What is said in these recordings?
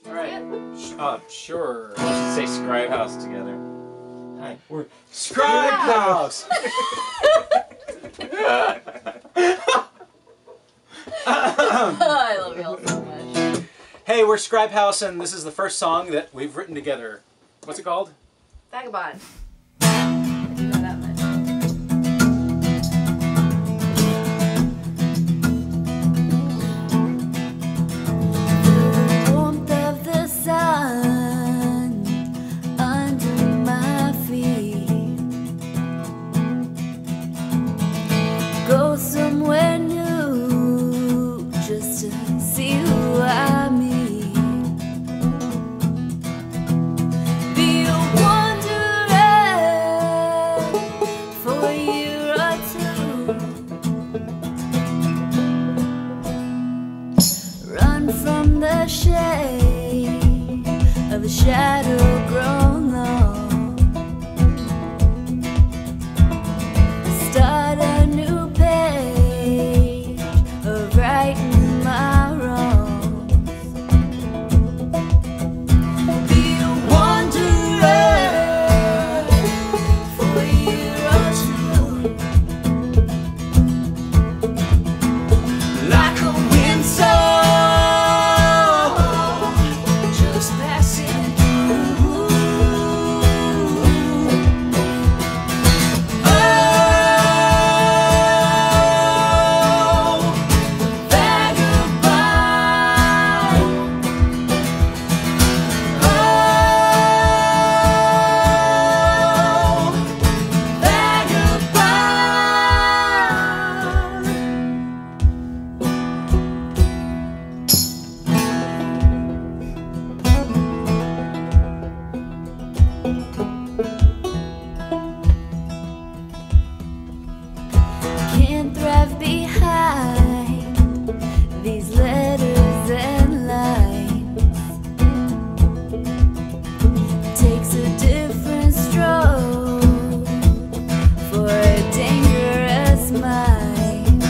Alright. Sure. Let's say Scribe House together. Hi, we're Scribe House! I love you all so much. Hey, we're Scribe House, and this is the first song that we've written together. What's it called? Vagabond. I do know that much. The warmth of the sun under my feet. Go somewhere new just to see who I meet. Be a wanderer for a year or two. Run from the shade of a shadow grown long. Start a new page of righting my wrongs. Be a wanderer for a year or two. Like a windstorm, just passing through. Oh, vagabond. Oh, can't thrive behind these letters and lines. Takes a different stroke for a dangerous mind.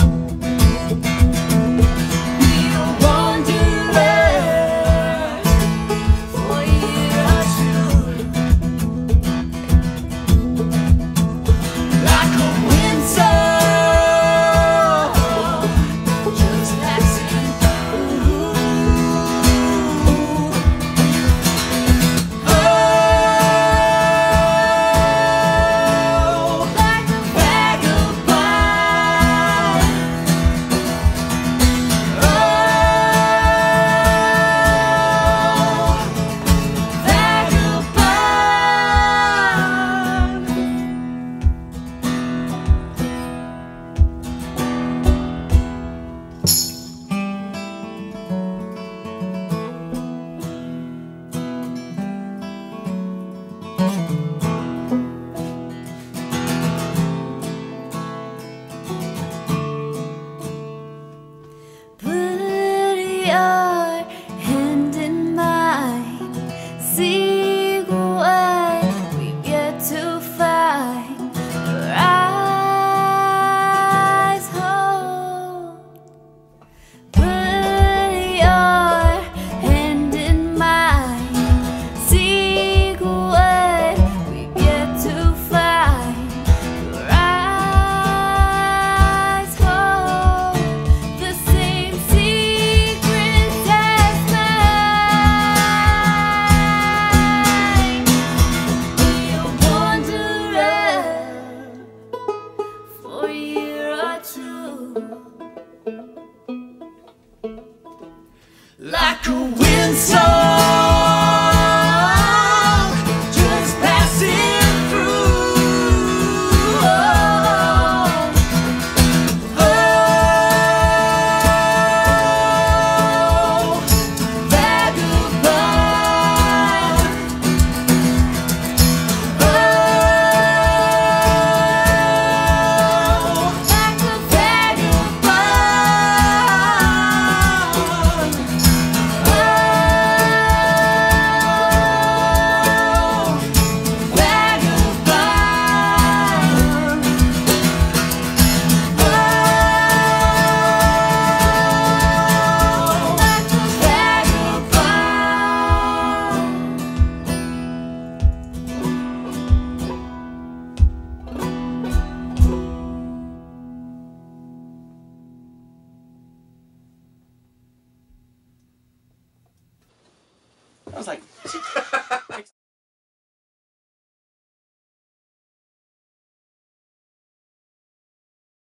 Be a wanderer for a year or two. Like a windstorm, just passing through. Oh, like a vagabond. Oh, vagabond. Put your hand in mine, see what we've yet to find. Your eyes hold. Put your hand in mine, see what we've yet to find. Your eyes hold the same secrets as mine. Be a wanderer for a year or two. Like a windstorm, just passing through. Oh, vagabond. Oh, like a vagabond. Oh, I was like,